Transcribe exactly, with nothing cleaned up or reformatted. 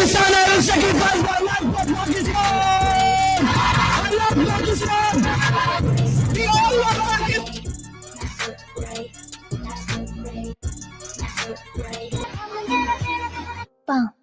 Pakistan, I will sacrifice my life for Pakistan. I love Pakistan. We all love Pakistan. Bang.